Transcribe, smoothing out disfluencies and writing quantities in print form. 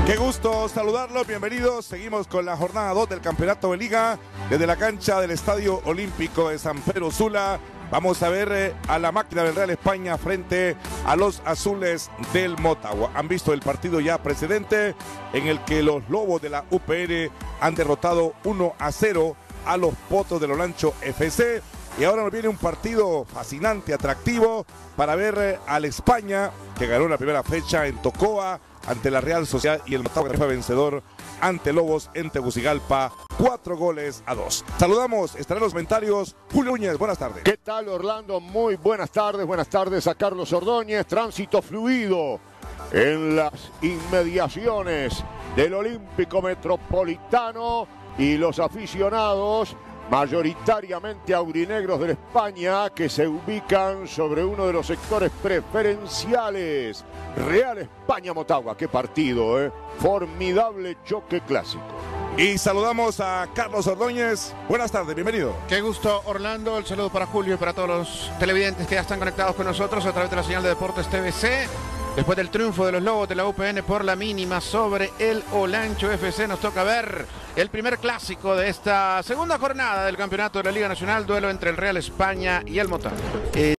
Qué gusto saludarlos, bienvenidos. Seguimos con la jornada 2 del campeonato de liga desde la cancha del Estadio Olímpico de San Pedro Sula. Vamos a ver a la máquina del Real España frente a los azules del Motagua. Han visto el partido ya precedente en el que los Lobos de la UPR han derrotado 1-0 a los Potros del Olancho FC. Y ahora nos viene un partido fascinante, atractivo, para ver al España, que ganó la primera fecha en Tocoa ante la Real Sociedad, y el Motagua fue vencedor ante Lobos en Tegucigalpa, 4-2. Saludamos, estarán los comentarios Julio Núñez, buenas tardes. ¿Qué tal, Orlando? Muy buenas tardes a Carlos Ordóñez. Tránsito fluido en las inmediaciones del Olímpico Metropolitano y los aficionados mayoritariamente aurinegros de España que se ubican sobre uno de los sectores preferenciales. Real España-Motagua, qué partido, formidable choque clásico. Y saludamos a Carlos Ordóñez, buenas tardes, bienvenido. Qué gusto, Orlando, el saludo para Julio y para todos los televidentes que ya están conectados con nosotros a través de la señal de Deportes TVC. Después del triunfo de los Lobos de la UPN por la mínima sobre el Olancho FC, nos toca ver el primer clásico de esta segunda jornada del campeonato de la Liga Nacional, duelo entre el Real España y el Motagua.